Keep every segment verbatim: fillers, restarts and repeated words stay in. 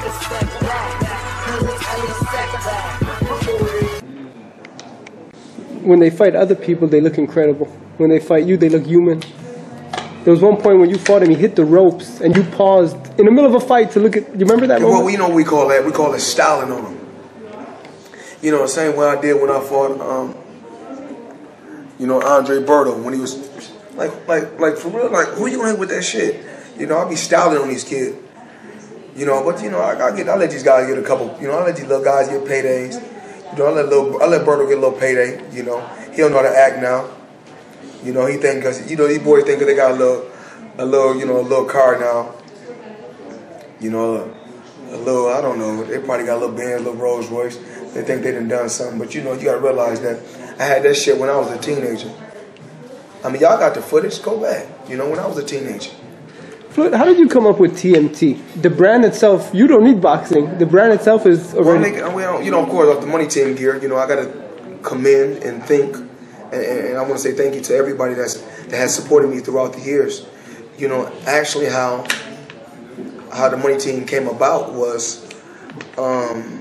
When they fight other people, they look incredible. When they fight you, they look human. There was one point when you fought him, he hit the ropes, and you paused in the middle of a fight to look at. You remember that yeah, moment? Well, you know what we call that? We call it styling on him. You know, the same way I did when I fought, um, you know, Andre Berto, when he was like, like, like for real, like, who you gonna hit with that shit? You know, I be styling on these kids. You know, but you know, I, I get, I let these guys get a couple. You know, I let these little guys get paydays. You know, I let little, I let Berto get a little payday. You know, he don't know how to act now. You know, he think because you know these boys think 'cause they got a little, a little, you know, a little car now. You know, a, a little, I don't know. They probably got a little Benz, a little Rolls Royce. They think they done done something, but you know, you gotta realize that I had that shit when I was a teenager. I mean, y'all got the footage. Go back. You know, when I was a teenager. Floyd, how did you come up with T M T? The brand itself, you don't need boxing. The brand itself is already. Well, well, you know, of course, off the Money Team gear, you know, I gotta commend and think, and, and, and I want to say thank you to everybody that's that has supported me throughout the years. You know, actually, how how the Money Team came about was, um,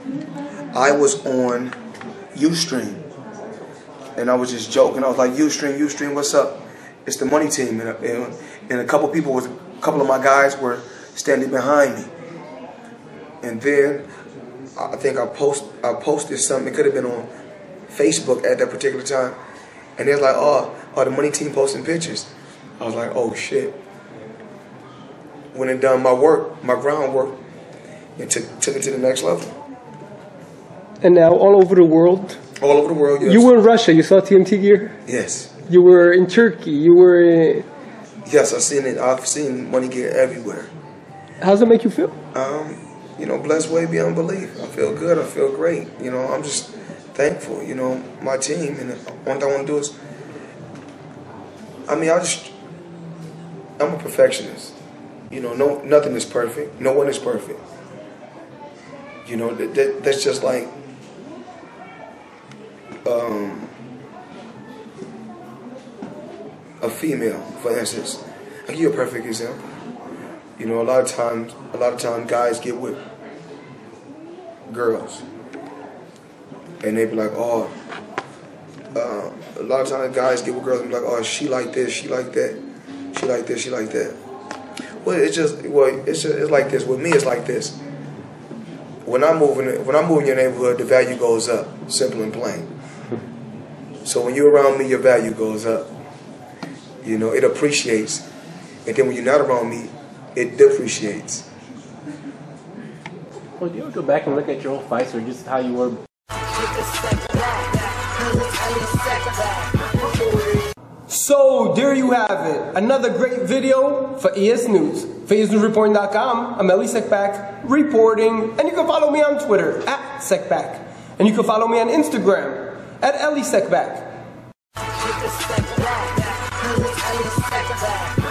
I was on Ustream, and I was just joking. I was like, Ustream, Ustream, what's up? It's the Money Team, and, and, and a couple people was, a couple of my guys were standing behind me. And then I think I post, I posted something. It could have been on Facebook at that particular time, and they're like, "Oh, oh, the Money Team posting pictures." I was like, "Oh shit!" Went and done my work, my groundwork, and took took it to the next level. And now all over the world. All over the world, yes. You were in Russia. You saw T M T gear. Yes. You were in Turkey. You were in... Yes, I've seen it. I've seen Money gear everywhere. How does it make you feel? Um, you know, blessed way beyond belief. I feel good. I feel great. You know, I'm just thankful. You know, my team, and one thing I want to do is, I mean, I just, I'm a perfectionist. You know, no, nothing is perfect. No one is perfect. You know, that, that that's just like, um. a female, for instance. I'll give you a perfect example. You know, a lot of times, a lot of times guys get with girls, and they be like, oh, uh, a lot of times guys get with girls and be like, oh, she like this, she like that, she like this, she like that. Well, it's just, well, it's just, it's like this. With me, it's like this. When I'm moving, when I'm moving your neighborhood, the value goes up, simple and plain. So when you're around me, your value goes up. You know, it appreciates. And then when you're not around me, it depreciates. Well, do you ever go back and look at your old fights or just how you were? So, there you have it. Another great video for E S News. For E S News Reporting dot com, I'm Eli Sekback, reporting. And you can follow me on Twitter, at Sekback. And you can follow me on Instagram, at Eli Sekback. Back.